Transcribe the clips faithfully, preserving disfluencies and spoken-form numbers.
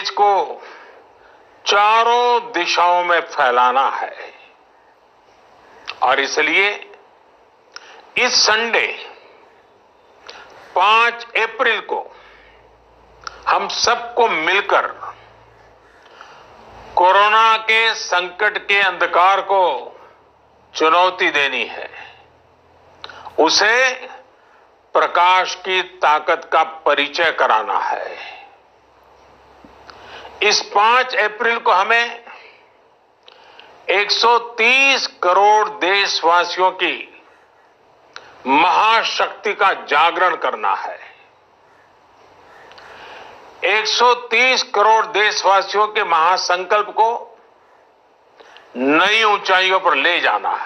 Message को चारों दिशाओं में फैलाना है और इसलिए इस संडे पांच अप्रैल को हम सबको मिलकर कोरोना के संकट के अंधकार को चुनौती देनी है, उसे प्रकाश की ताकत का परिचय कराना है। इस पांच अप्रैल को हमें एक सौ तीस करोड़ देशवासियों की महाशक्ति का जागरण करना है। एक सौ तीस करोड़ देशवासियों के महासंकल्प को नई ऊंचाइयों पर ले जाना है।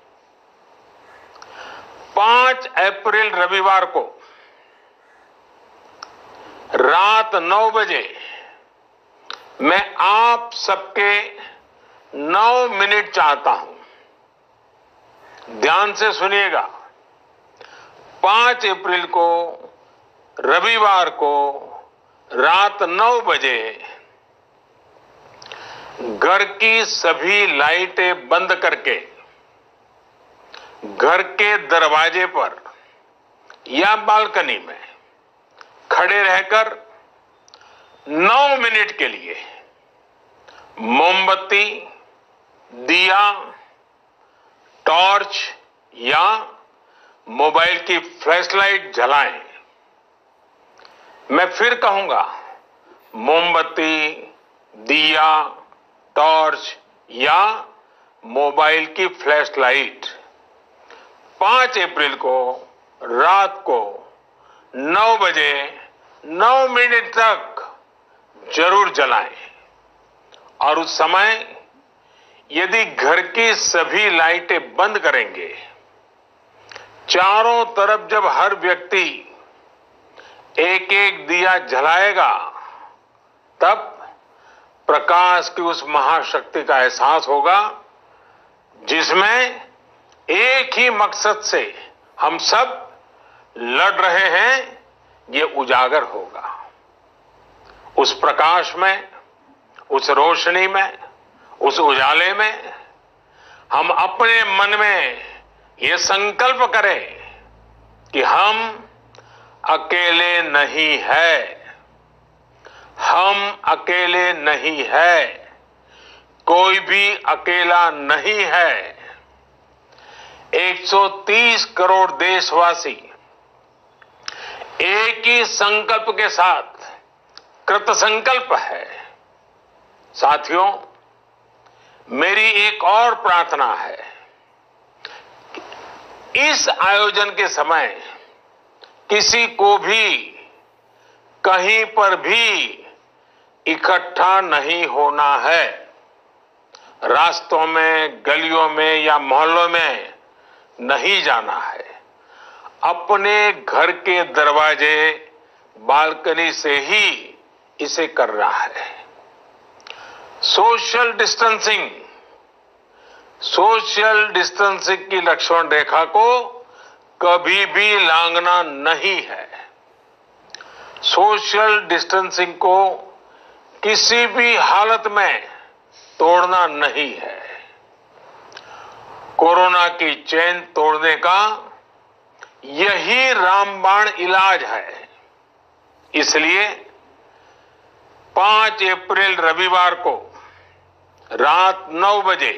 पांच अप्रैल रविवार को रात नौ बजे मैं आप सबके नौ मिनट चाहता हूं, ध्यान से सुनिएगा। पांच अप्रैल को रविवार को रात नौ बजे घर की सभी लाइटें बंद करके घर के दरवाजे पर या बालकनी में खड़े रहकर नौ मिनट के लिए मोमबत्ती, दिया, टॉर्च या मोबाइल की फ्लैशलाइट जलाएं। मैं फिर कहूंगा, मोमबत्ती, दिया, टॉर्च या मोबाइल की फ्लैशलाइट पांच अप्रैल को रात को नौ बजे नौ मिनट तक जरूर जलाएं और उस समय यदि घर की सभी लाइटें बंद करेंगे, चारों तरफ जब हर व्यक्ति एक एक दिया जलाएगा, तब प्रकाश की उस महाशक्ति का एहसास होगा जिसमें एक ही मकसद से हम सब लड़ रहे हैं, ये उजागर होगा। उस प्रकाश में, उस रोशनी में, उस उजाले में हम अपने मन में ये संकल्प करें कि हम अकेले नहीं हैं, हम अकेले नहीं हैं, कोई भी अकेला नहीं है। एक सौ तीस करोड़ देशवासी एक ही संकल्प के साथ कृत संकल्प है। साथियों, मेरी एक और प्रार्थना है, इस आयोजन के समय किसी को भी कहीं पर भी इकट्ठा नहीं होना है। रास्तों में, गलियों में या मोहल्लों में नहीं जाना है। अपने घर के दरवाजे, बालकनी से ही इसे करना है। सोशल डिस्टेंसिंग सोशल डिस्टेंसिंग की लक्ष्मण रेखा को कभी भी लांघना नहीं है। सोशल डिस्टेंसिंग को किसी भी हालत में तोड़ना नहीं है। कोरोना की चेन तोड़ने का यही रामबाण इलाज है। इसलिए पांच अप्रैल रविवार को रात नौ बजे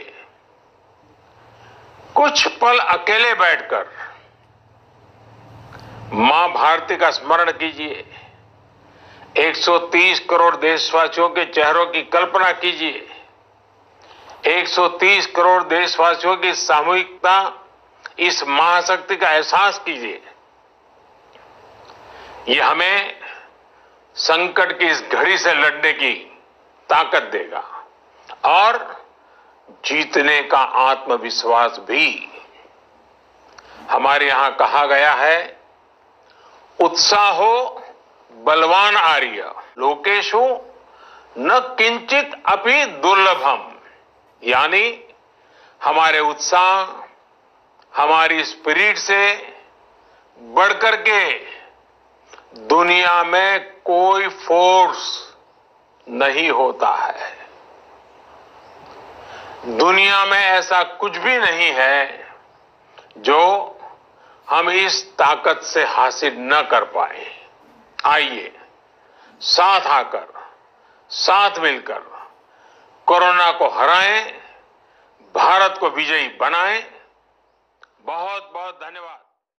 कुछ पल अकेले बैठकर मां भारती का स्मरण कीजिए। एक सौ तीस करोड़ देशवासियों के चेहरों की कल्पना कीजिए। एक सौ तीस करोड़ देशवासियों की सामूहिकता, इस महाशक्ति का एहसास कीजिए। ये हमें संकट की इस घड़ी से लड़ने की ताकत देगा और जीतने का आत्मविश्वास भी। हमारे यहां कहा गया है, उत्साहो बलवान आर्य लोकेशु न किंचित अपि दुर्लभम। यानी हमारे उत्साह, हमारी स्पिरिट से बढ़कर के दुनिया में कोई फोर्स नहीं होता है। दुनिया में ऐसा कुछ भी नहीं है जो हम इस ताकत से हासिल न कर पाए। आइए साथ आकर, साथ मिलकर कोरोना को हराएं, भारत को विजयी बनाएं। बहुत बहुत धन्यवाद।